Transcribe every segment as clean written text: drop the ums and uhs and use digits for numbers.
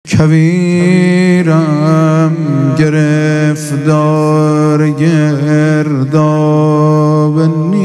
کویرم گرفتار گرداب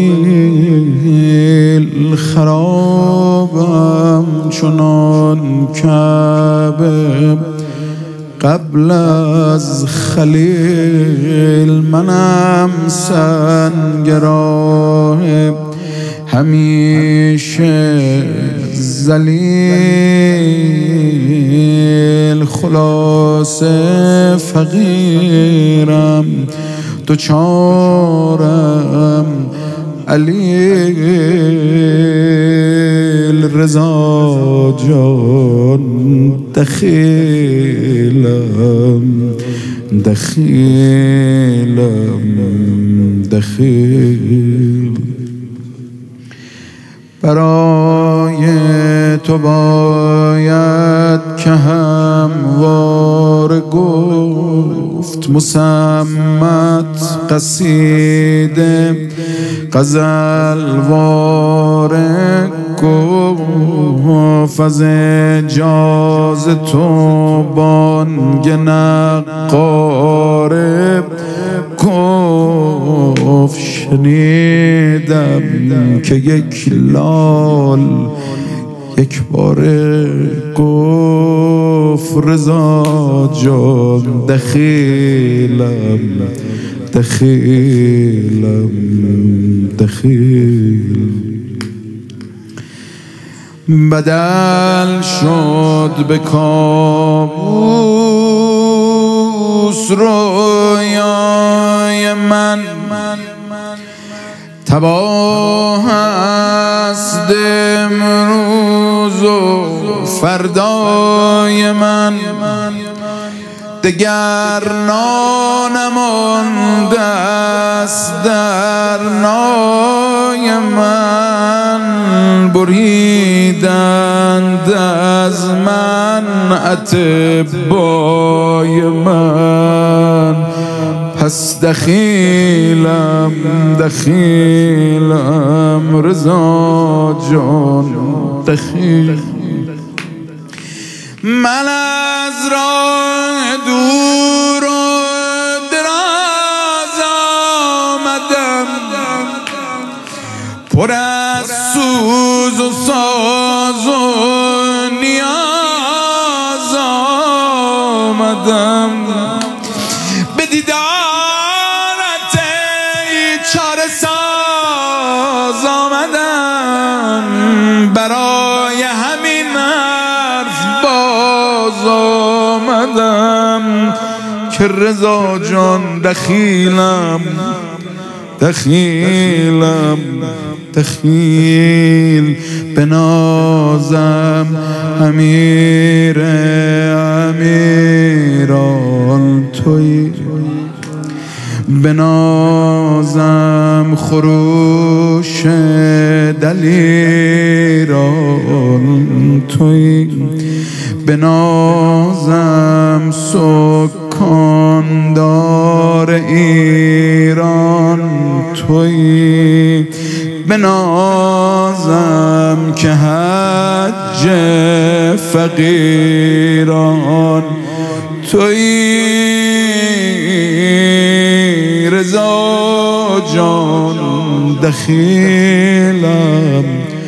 نیل، خرابم چنان کعبه قبل از خلیل. منم سنگراه همیشه ذلیل، خلاصه فقیرم دوچارم علیل. رضا جان دخیلم دخیل، برای تو باید که هموار گفت مصمت قصیده غزلوار گفت. از اجاز تو بانگ نقاره گفت. شنیدم که یک لال یک باره گفت رضا جان دخیلم دخیل. بدل شد به کابوس رویای من، تباه است امروز و فردای من. دگر نانمانده است در نای من، بریدند از من اطبای من. پس دخیلم رضا جان دخیل. من از راه دور و دراز آمدم، پر از سوز و ساز و نیاز آمدم. به دیدارت ای چاره ساز آمدم، برای همین حرف باز آمدم که رضا جان دخیلم دخیل. بنازم امیران تویی، بنازم خروش دلیران تویی، بنازم سکاندار ایران تویی، بنازم که حج فقیران تویی. رضا جان دخیلم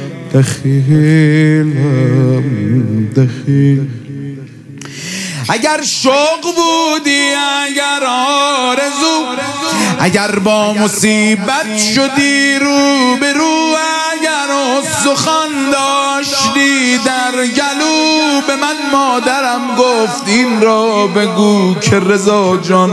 دخیل. اگر شوق بودی، اگر آرزو، اگر با مصیبت شدی رو به رو، اگر سخن داشتی در گلو، به من مادرم گفت این را بگو که رضا جان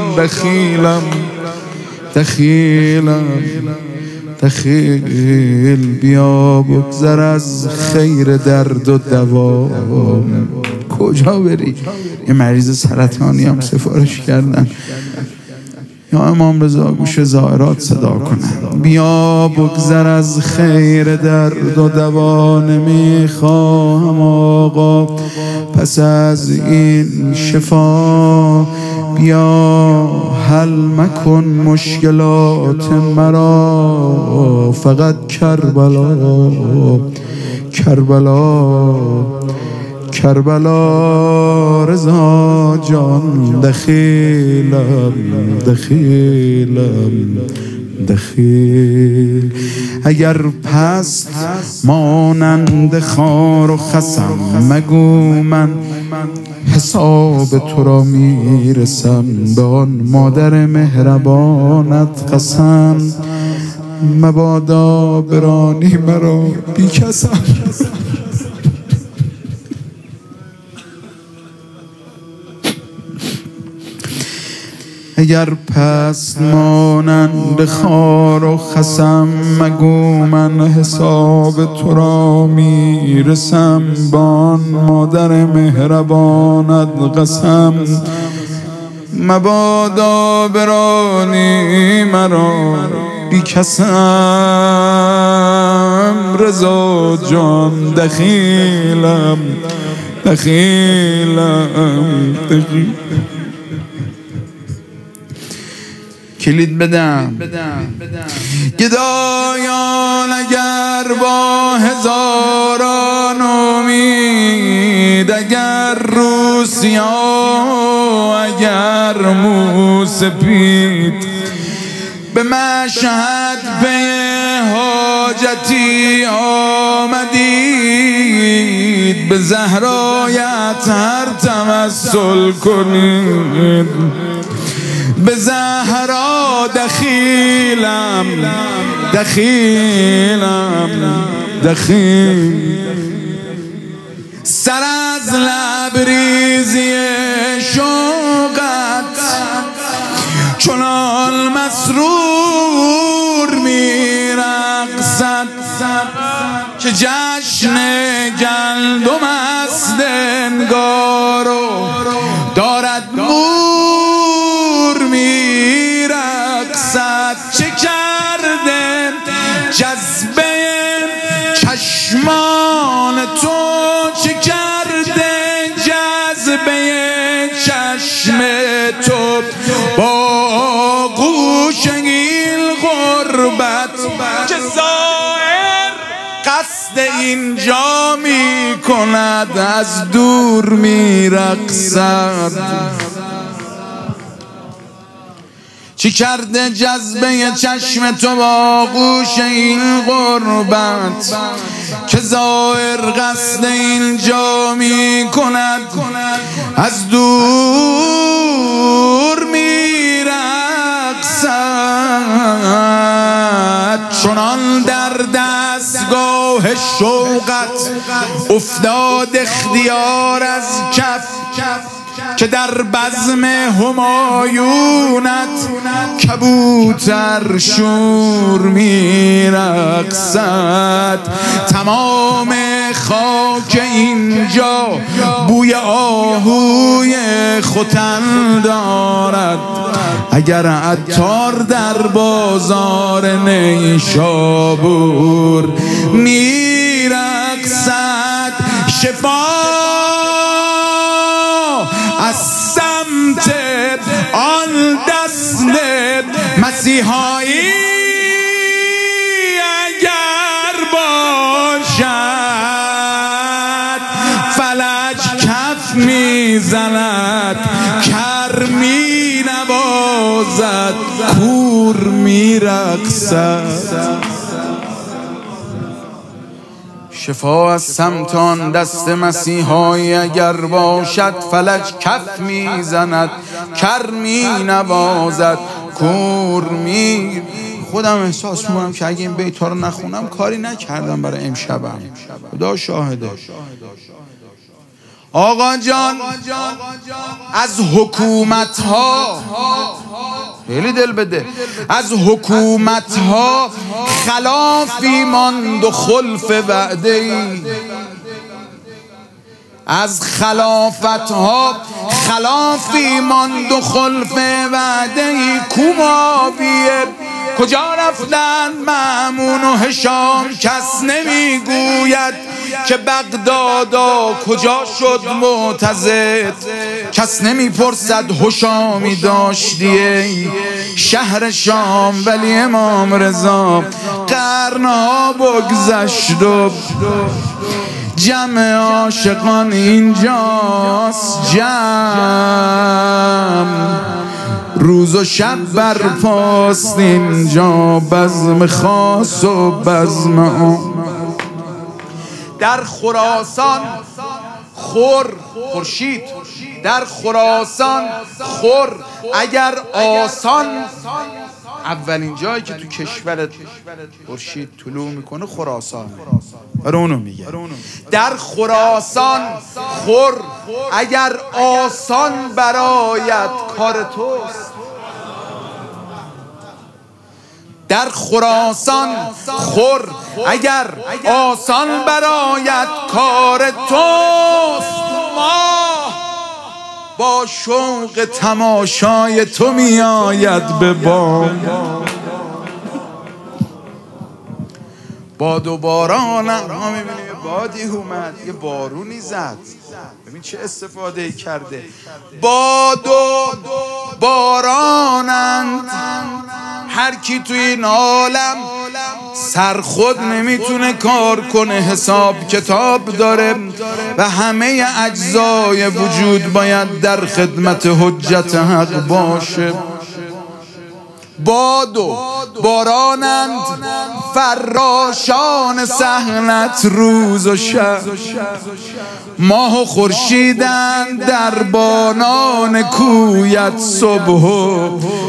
دخیل. بیا بگذر از خیر درد و دوا. کجا بری؟ یه مریض سرطانی هم سفارش کردن، یا امام رضا گوش زائرات صدا کنن. بیا بگذر از خیر درد و دوا، نمیخواهم آقا پس از این شفا. بیا حل مکن مشکلات مرا، فقط کربلا کربلا رضا جان دخیل اگر پست مانند خار و خسم مگو من حساب تو را میرسم به آن مادر مهربانت قسم مبادا برانی مرا بی کسم اگر پست مانند خار و خسم مگو من حساب تو را میرسم بان مادر مهربانت قسم مبادا برانی مرا بی کسم رضا جان دخیلم کلید بدم گدایان اگر با هزاران امید اگر روسیا اگر موسپید به مشهد به حاجتی آمدید به زهرایت هر تمثل کنید به زهرا دخیلم سر از لبریزی شوقت چنان مسرور میرقصد که جشن گندم است انگارو دارد چه کرده جذبه چشمان تو چه کرده جذبه چشم تو با گوشگیل غربت که ظاهر قصد اینجا می کند از دور می رقصد چی کرده جذبه چشم تو با گوش این غربت که ظاهر قصد اینجا می کند از دور می رقصد چنان در دستگاه شوقت افتاد اختیار از کف که در بزم همایونت کبوتر شور میرقصد تمام خاک اینجا بوی آهوی ختن دارد اگر عطار در بازار نیشابور میرقصد شفا از سمت آن دست مسیحایی اگر باشد فلک کف میزند کر می نوازد کور میرقصد شفا از سمت آن دست مسیحایی اگر باشد فلک کف میزند کر می نوازد کور می خودم احساس میکنم که اگه این بیت ها رو نخونم کاری نکردم برای امشبم خدا شاهده آقا جان از حکومت ها خیلی دل بده از حکومت ها خلافی ماند و خلف وعده ای از خلافت ها خلافی ماند و خلف وعده ای کوماویه کجا رفتن مأمون و هشام کس نمیگوید که بغدادا کجا شد معتضد کس نمیپرسد هشامی داشتی ای شهر شام ولی امام رضا قرنها بگذشت و جمع عاشقان اینجاست، جمع روز و شب برپاست اینجا، بزم خاص و بزم عام. در خراسان خورشید در خراسان اگر آسان، اولین جایی که تو کشورت خورشید طلوع میکنه خراسان، برای اونو میگه. در خراسان اگر آسان برایت کار توست. در خراسان اگر آسان برایت کار توست. ما با شوق تماشای تو میآید به بام. باد و بارانم، ما میبینیم بادی اومد، یه بارونی زد، ببین چه استفاده کرده. باد و بارانند، هر کی توی این عالم سر خود نمیتونه کار کنه، حساب کتاب داره و همه اجزای وجود باید در خدمت حجت حق باشه. باد و بارانند، فراشان صحنت روز و شب، ماه و خورشیدند در بانان کویت صبح و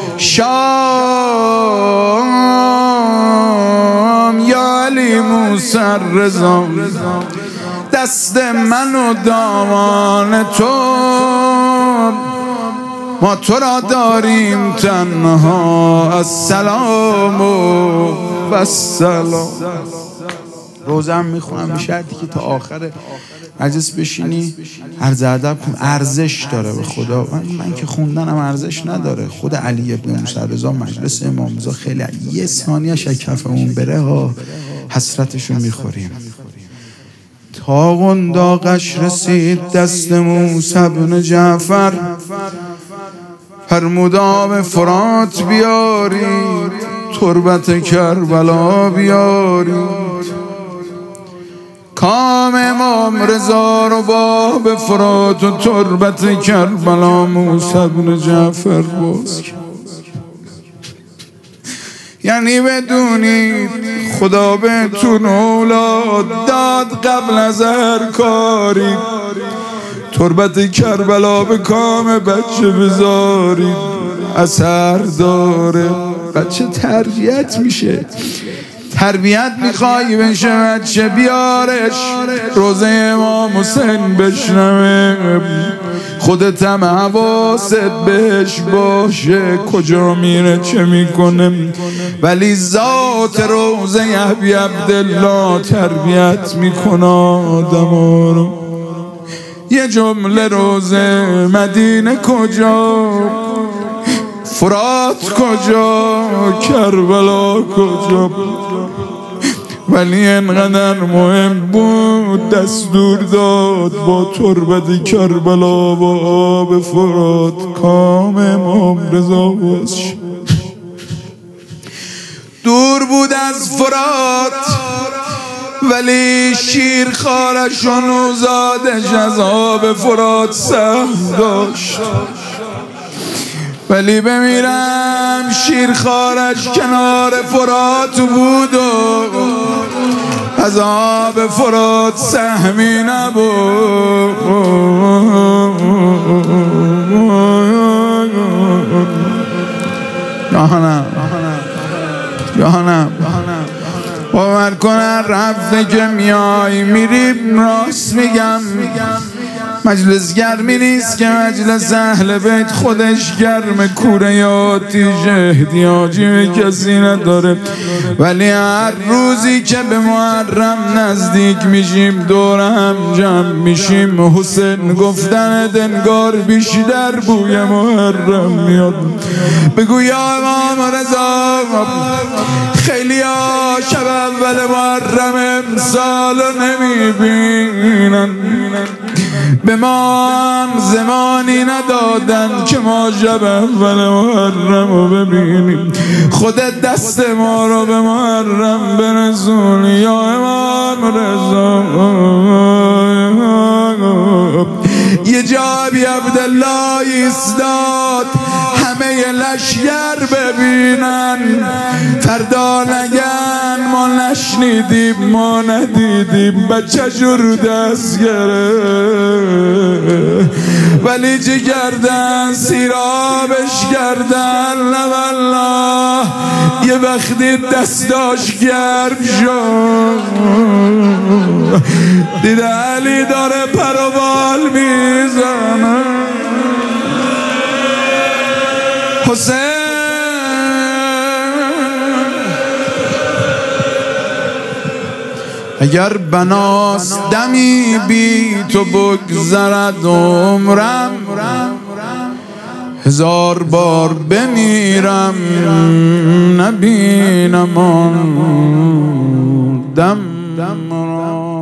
شام. یا علی موسی رضا، دست من و دامان تو، ما تو را داریم تنها، السلام و السلام. روزم میخونم به شرطی که تا آخر مجلس بشینی عرض ادب کن. ارزش داره به خدا. من که خوندنم ارزش نداره. خود علی ابن موسی رضا مجلس امام رضا خیلی یه ثانیه شکفمون بره ها حسرتشو میخوریم. تا قنداقش رسید دست موسی بن جعفر، فرمود آب فرات بیارید، تربت کربلا بیارید. کام امام رضا رو با آب فرات و تربت کربلا موسی بن جعفر باز کرد. یعنی بدونید خدا بهتون اولاد داد قبل از هر کاری. تربت کربلا به کام بچه بذارید، اثر داره. بچه تربیت میشه. تربیت میخوای بشه بچه، بیارش روزه امام حسین بشنوه، خودت هم حواست بهش باشه کجا میره چه میکنه. ولی ذات روزه ابی عبدالله تربیت میکنه آدم رو. یه جمله روزه مدینه کجا، فرات کجا، کربلا کجا، ولی انقدر مهم بود دستور داد با تربت کربلا و آب فرات کام امام رضا باز شد. دور بود از فرات ولی شیر خارش و نوزادش از آب فرات سهم داشت. ولی بمیرم شیر خارش کنار فرات بود و از آب فرات سهمی نبود. جهانم باور کنن رفته که میای میریم. راست میگم مجلس گرمی نیست که مجلس اهل بیت خودش گرم، کوره یا آتیش احتیاجی به کسی نداره. ولی هر روزی که به محرم نزدیک میشیم دور هم جمع میشیم، حسین گفتن دنگار بیشتر بوی محرم میاد. بگو یا امام رضا خیلی ها شب اول محرم امسال نمیبینن، به به ما هم زمانی ندادن که ما شب اول محرم رو ببینیم. خودت دست ما رو به محرم برسون یا امام رضا. یه جابی عبدالله ایستاد همه لشگر ببینن، فردا نگن ما نشنیدیم ما ندیدیم بچه جور دست گره، ولی چه کردن سیرابش کردن. والله یه وقتی دستاش گرم شد دیده علی داره پر و بال میزنه. حسین اگر بناست دمی بی تو بگذرد عمرم، 1000 بار بمیرم نبینم آن دم را.